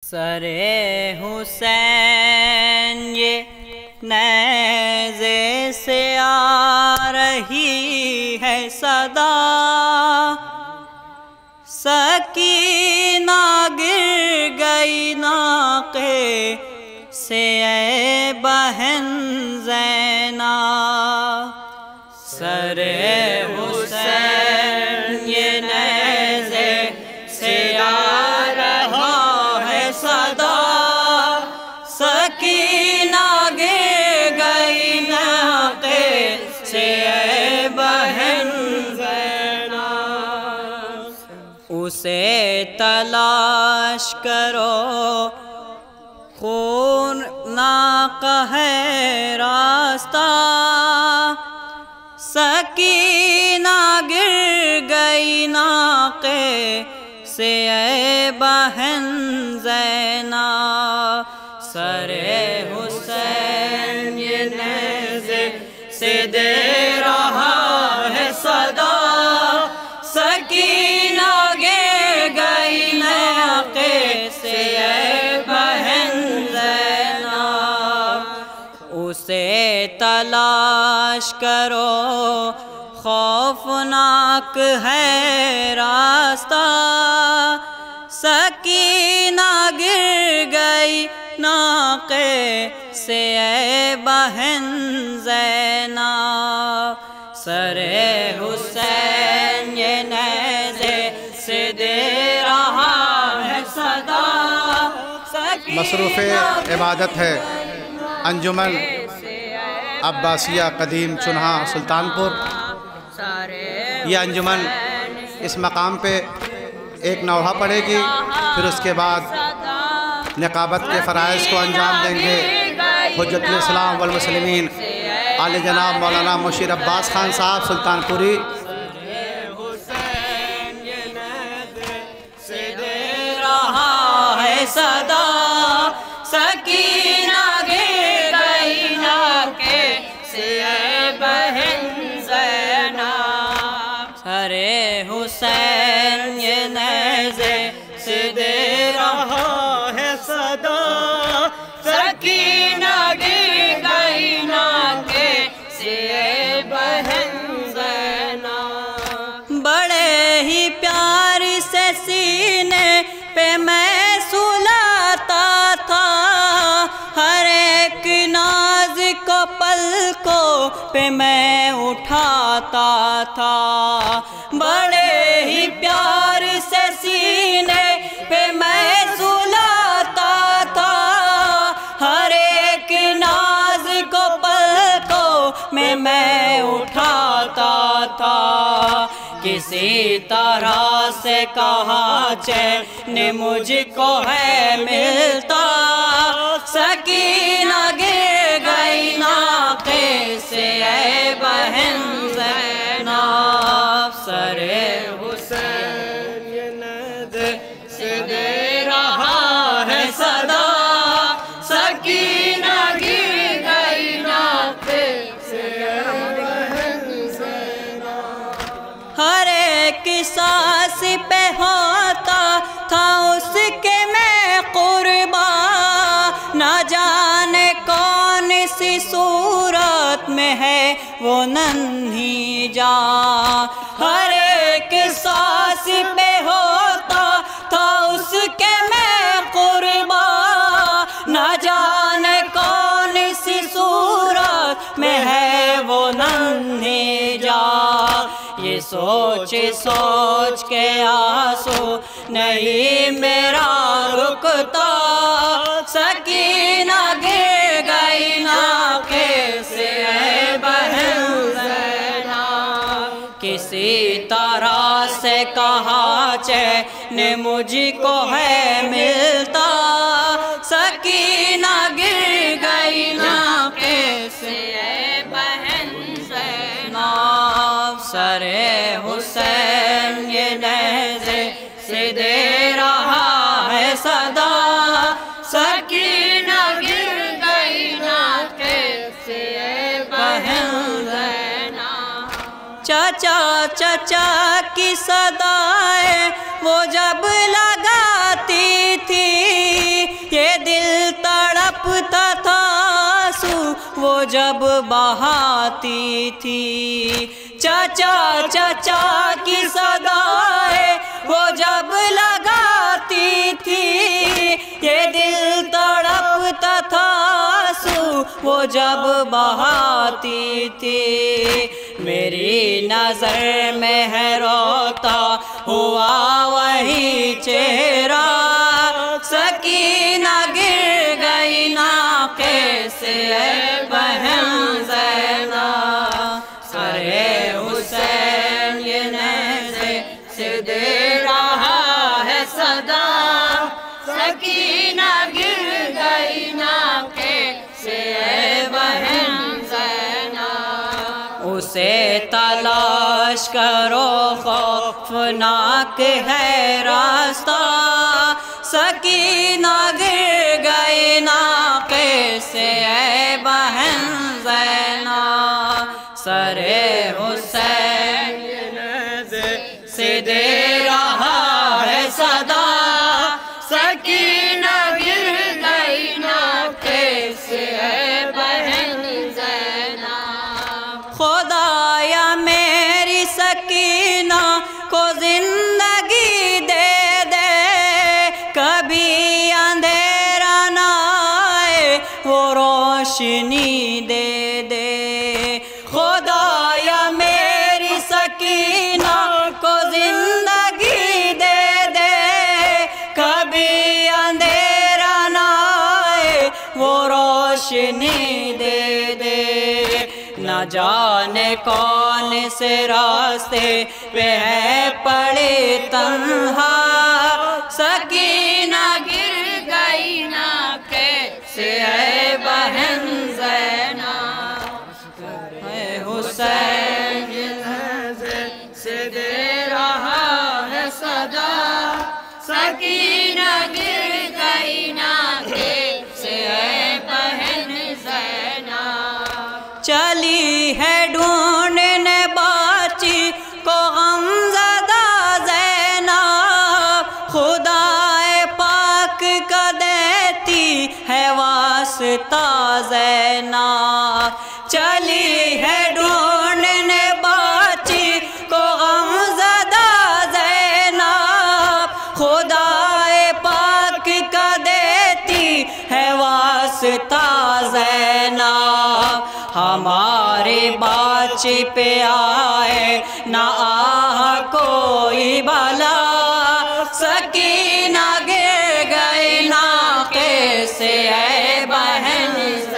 سر حسین یہ نیزے سے آ رہی ہے صدا، سکینہ گر گئی ناقے سے اے بہن زینب۔ سر حسین یہ نیزے سے آ رہا ہے صدا، سکینہ گر گئی ناقے سے اے بہن زینب۔ اسے تلاش کرو خونناک ہے راستہ، سکینہ گر گئی ناقے سے اے بہن زینب۔ سر حسین یہ نیزے سے دے رہا ہے صدا، سکینہ گر گئی ناقے سے اے بہن زینب۔ اسے تلاش کرو خوفناک ہے راستہ، سکینہ گر گئی ناقے سے اے بہن زینب۔ سر حسین یہ نیزے سے دے رہا ہے صدا، مصروف عبادت ہے انجمن عباسیہ قدیم چنہا سلطانپور۔ یہ انجمن اس مقام پہ ایک نوحہ پڑھے گی، پھر اس کے بعد نقابت کے فرائض کو انجام دیں گے حجت الاسلام والمسلمین عالی جناب مولانا مشیر عباس خان صاحب سلطانپوری۔ صدا سکینہ گر گئی ناقے سے اے بہن زینب۔ سر حسین یہ نیزے سے دے رہا ہے صدا، سکینہ گر گئی ناقے سے اے بہن زینب۔ بڑے ہی پیار سے سینے پہ میں پلکوں پہ میں اٹھاتا تھا، بڑے ہی پیار سے سینے پہ میں سلاتا تھا، ہر ایک ناز کو پلکوں میں اٹھاتا تھا۔ کسی طرح سے کہا چین مجھ کو ہے ملتا، سکینہ گر گئی ناقے سے اے بہن زینب۔ سر حسین یہ نیزے سے دے رہا ہے صدا، سکینہ گر گئی ناقے سے اے بہن زینب۔ ہر ایک سانس پہ ہوتا تھا اس کے میں قربان، نہ جانے کون سی صورت میں ہے وہ ننھی جان، ہر ایک سانس پہ ہوتا تھا اس کے میں قربان، نہ جانے کون سی صورت میں ہے وہ ننھی جان۔ یہ سوچ سوچ کے آنسو نہیں میرا رکتا، سکینہ گر گئی ناقے سے اے بہن زینب۔ کسی طرح سے کہا چین مجھ کو ہے ملتا، سکینہ گر گئی ناقے سے اے بہن زینب۔ سر حسین یہ نیزے سے دے رہا ہے صدا، سکینہ گر گئی ناقے سے اے بہن زینب۔ چچا چچا کی صدائیں وہ جب لگاتی تھی، وہ جب بہاتی تھی، چچا چچا کی صدائیں وہ جب لگاتی تھی، یہ دل تڑپتا تھا آنسو وہ جب بہاتی تھی، میری نظر میں ہے روتا ہوا وہی چہرہ، سکینہ گر گئی ناقے سے اے بہن زینب، سرے حسین یہ نیزے سے دے رہا ہے صدا، سکینہ گر گئی ناقے سے اے بہن زینب، اسے تلاش کرو خوفناک ہے راستہ، سکینہ گر گئی ناقے سے اے بہن زینب، سرے حسین یہ نیزے سے دے رہا ہے صدا، سکینہ گر گئی ناقے سے اے بہن زینب، خدایا میری سکینہ کو زندگی دے دے، کبھی اندھیرا نہ آئے وہ روشنی دے دے، خدایا میری سکینہ کو زندگی دے دے، کبھی اندھیرا نہ آئے وہ روشنی دے دے، نہ جانے کون سے راستے پہ ہے پڑے تنہا، سکینہ گر گئی ناقے سے اے بہن زینب، اے حسین یہ نیزے سے دے رہا ہے صدا، سکینہ گر گئی ناقے سے اے بہن زینب، چلی ہے ڈھونڈنے باچی کو غمزدہ زینب، خدائے پاک کا دیتی ہے واسطہ زینب، چلی ہے ڈھونڈنے باچی کو غمزدہ زینب، خدائے پاک کا دیتی ہے واسطہ زینب، ہمارے باچی پہ آئے نہ آہ کوئی بلا، سکینہ گر گئی ناقے سے اے بہن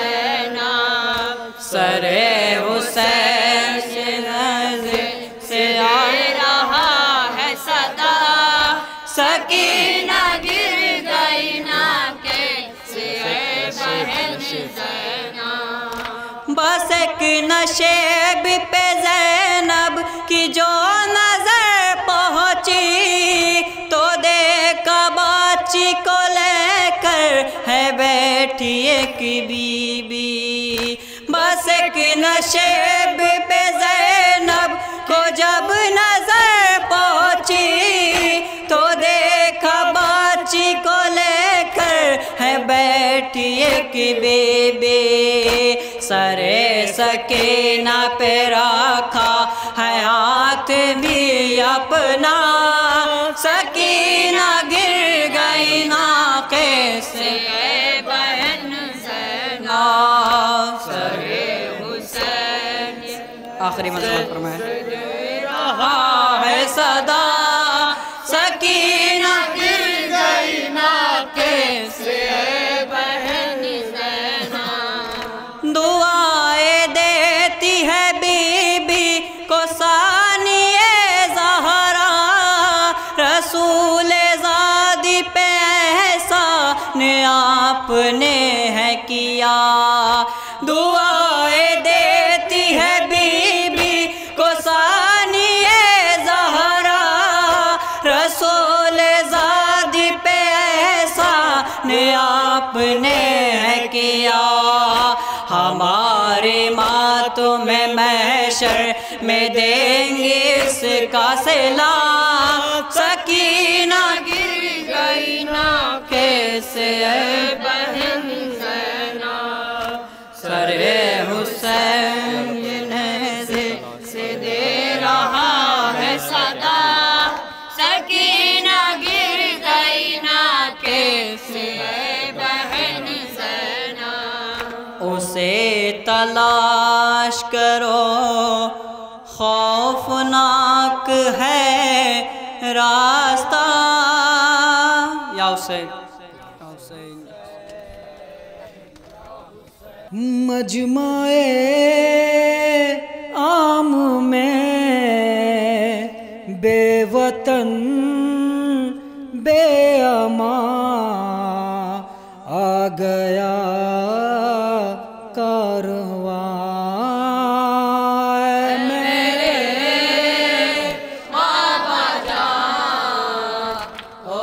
زینب، سرے حسین یہ نیزے سے آ رہا ہے صدا، سکینہ گر گئی ناقے سے اے بہن زینب، بس ایک نشیب پہ زینب کی جو نظر پہنچی، تو دیکھا باچی کو لے کر ہے بیٹھی ایک بی بی، بس ایک نشیب پہ زینب کو جب نظر پہنچی، تو دیکھا باچی کو لے کر ہے بیٹھی ایک بی بی، سرے سکینہ پہ رکھا ہے ہاتھ بھی اپنا، سکینہ گر گئی ناقے سے اے بہن زینب، سرے حسین آخری مضمون فرمائے دے رہا ہے صدا، سکینہ گر گئی ناقے سے اے بہن زینب، دعائیں دیتی ہے بی بی کو ثانیہ زہرا، رسول زادی پہ احسان آپ نے ہے کیا، دعائیں دیتی ہے بی بی کو ثانیہ زہرا، رسول زادی پہ احسان آپ نے ہے کیا، ہمارے ماتم محشر میں دیں گے اس کا صلہ، سکینہ گر گئی ناقے سے اے بہن زینب، سرے سے تلاش کرو خوفناک ہے راستہ یا حسین مجمع عام میں بے وطن بے امان آ گیا کارواں میرے بابا جان ہو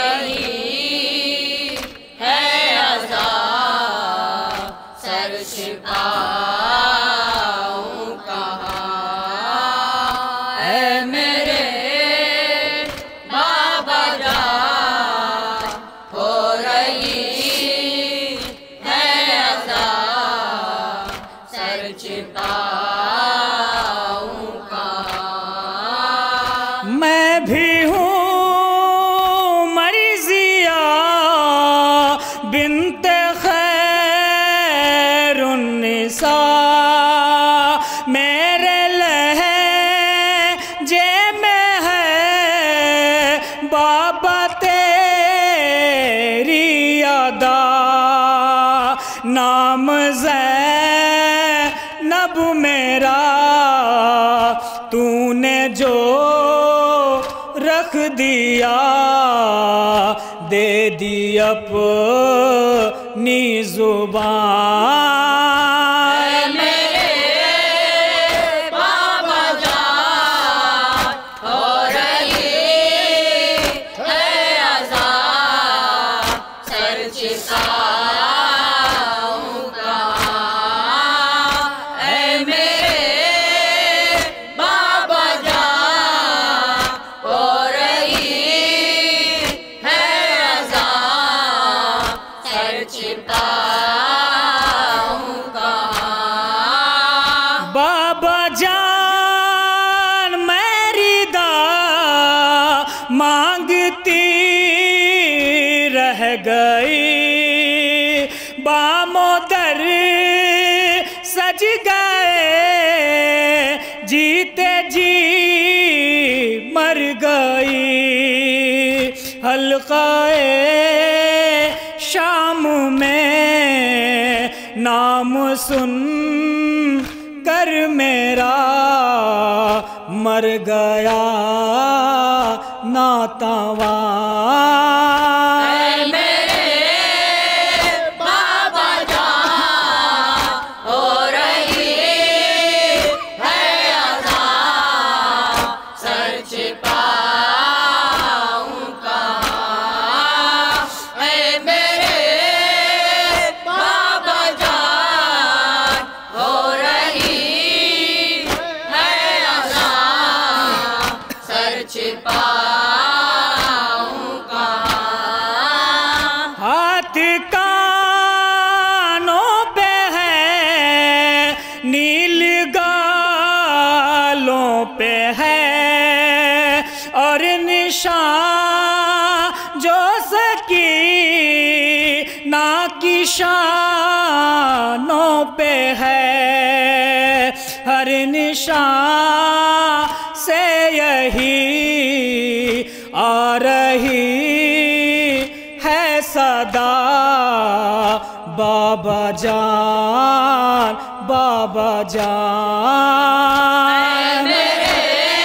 رہی ہے عذاب سر چھپاؤں کہاں اے میرے بابا جان ہو رہی ہے عذاب سر چھپاؤں کہاں میں بھی ہوں مرضیہ بنت خیر النساء میرے لہجے میں ہے بابا تیری ادا نام زینب میرا تو نے جو رکھ دیا دے دی اپنی زبان میرے بابا جان ہو رہی ہے عذاب سر چھپاؤں کہاں اے میرے بابا جان ہو رہی ہے عذاب سر چھپاؤں کہاں بابا جان میری مانگتی رہ گئی بام و در سج گئے جیتے جی مر گئی حلقہ شام میں نام سن کر میرا مر گیا ناتواں میرے بابا جان ہو رہی ہے عذاب سر چھپاؤں کہاں اے میرے بابا جان ہو رہی ہے عذاب سر چھپاؤں کہاں ہاتھ کانوں پہ ہے نیل گالوں پہ ہے اور نشان جو سکینہ کی شانوں پہ ہے ہر نشان سے یہی آ رہی ہے صدا بابا جان بابا جان میرے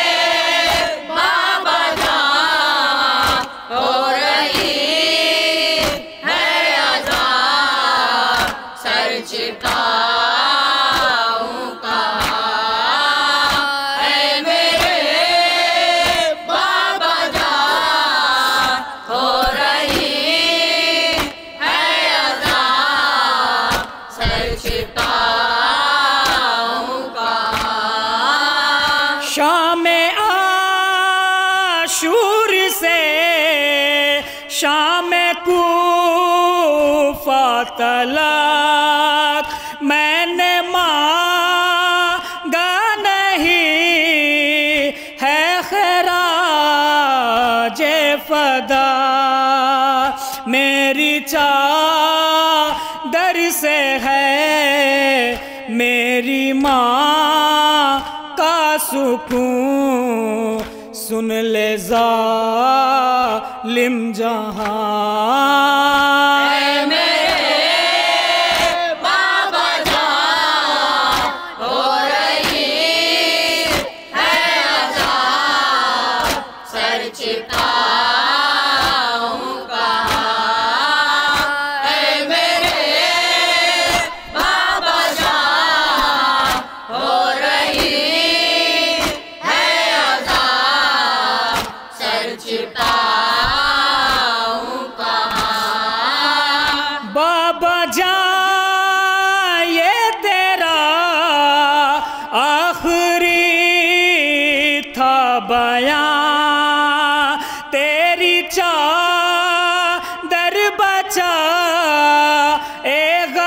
بابا جان ہو رہی ہے عذاب سر چھپاؤں کہاں اے میرے بابا جان ہو رہی ہے عذاب سر چھپاؤں کہاں شام عاشور سے شام کوفہ تلک میں نے مانگا نہیں ہے خراج فدا میری تیری چادر سے ہے میری ماں کا سکون، سن لے ظالم جہاں۔ اے میرے بابا جان ہو رہی ہے عذاب، سر چھپاؤں کہاں؟ اے میرے بابا جان ہو رہی ہے عذاب، سر چھپاؤں کہاں؟ بابا جان یہ تیرا آخری تھا بیان، تیری چادر بچا اے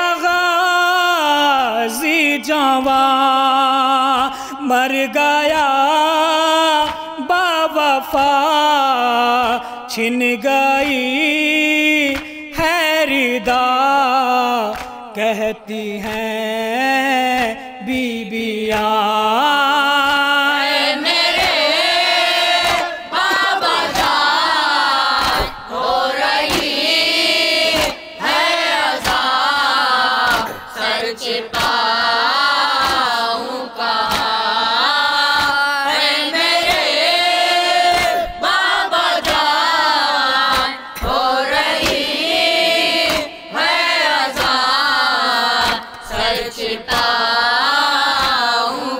غازی جوان، مر گیا با وفا، چھن گئی ہے ردا، کہتی ہیں بیبیاں۔ اے میرے بابا جان ہو رہی ہے عذاب، سر چھپاؤں کہاں؟ اے میرے بابا جان ہو رہی ہے عذاب، سر چھپاؤں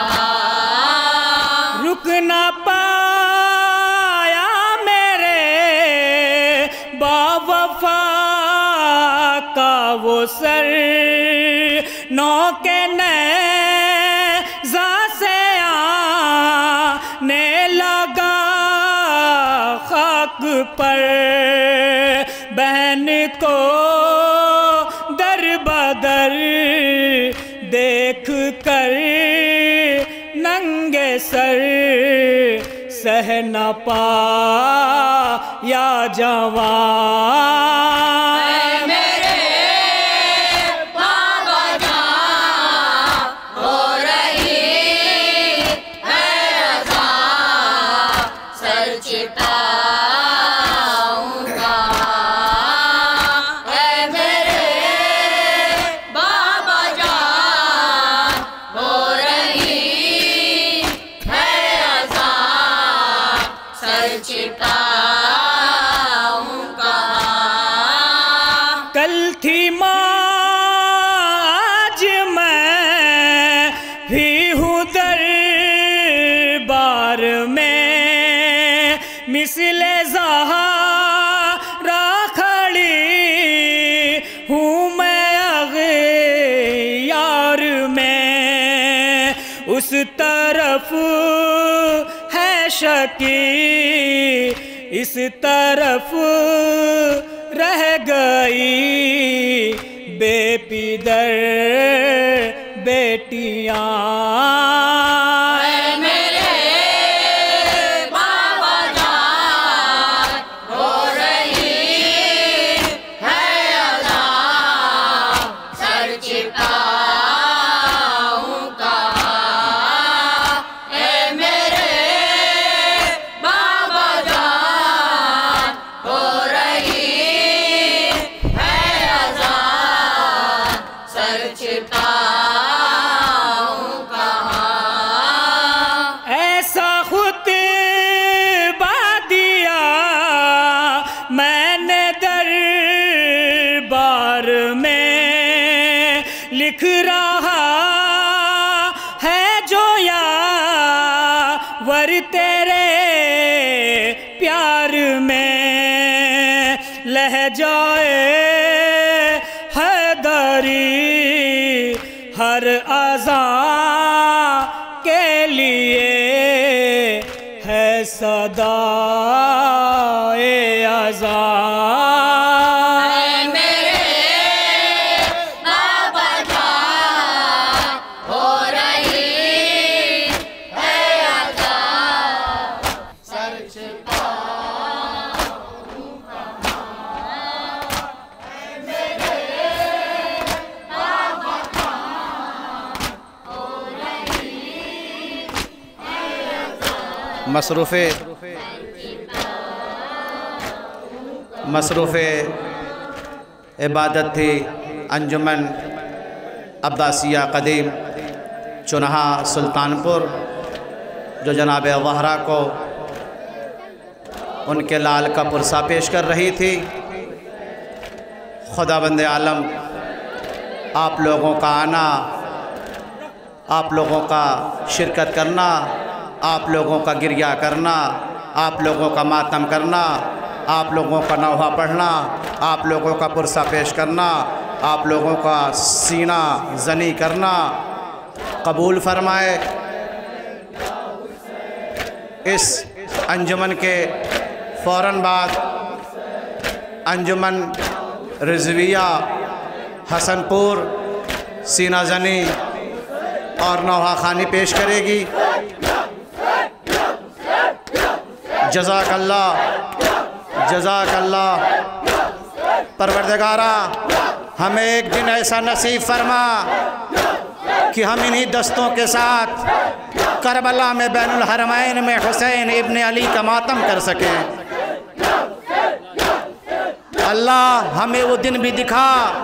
کہاں؟ رک نہ پایا میرے با وفا کا وہ سر، نو کے نیزہ سے آنے لگا خاک پر، بہن کو در بدر دیکھ کر ننگے سر، سہ نہ پایا جوان۔ اے میرے بابا جان ہو رہی ہے عذاب، سر چھپاؤں کہاں؟ اے میرے بابا جان ہو رہی ہے عذاب، سر چھپاؤں کہاں؟ کل تھی ماں آج میں بھی ہوں دربار میں، مثل زہرا کھڑی ہوں میں اغیار میں، اس طرف ہے شکی اس طرف رہ گئی بے پدر بیٹیاں۔ اے میرے بابا جان ہو رہی ہے عذاب، سر چھپاؤں کہاں؟ اے میرے بابا جان ہو رہی ہے عذاب، سر چھپاؤں کہاں؟ ایسا خطبہ دیا میں نے دربار میں، لکھ رہا ہے جو یاور تیرے پیار میں، لہجائے حیدری ہر اذان کے لیے ہے صدائے اذان۔ اے میرے بابا جان ہو رہی ہے عذاب، سر چھپاؤں کہاں؟ مصروف عبادت تھی انجمن عباسیہ قدیم چنہا سلطانپور، جو جناب وہرا کو ان کے لال کا پرسہ پیش کر رہی تھی۔ خدا بند عالم آپ لوگوں کا آنا، آپ لوگوں کا شرکت کرنا، آپ لوگوں کا گریہ کرنا، آپ لوگوں کا ماتم کرنا، آپ لوگوں کا نوحہ پڑھنا، آپ لوگوں کا پرسہ پیش کرنا، آپ لوگوں کا سینہ زنی کرنا قبول فرمائے۔ اس انجمن کے فوراً بعد انجمن رضویہ حسن پور سینہ زنی اور نوحہ خوانی پیش کرے گی۔ جزاک اللہ، جزاک اللہ۔ پروردگارہ ہمیں ایک دن ایسا نصیب فرما کہ ہم انہی دستوں کے ساتھ کربلا میں بین الحرمین میں حسین ابن علی کا ماتم کر سکیں۔ اللہ ہمیں وہ دن بھی دکھا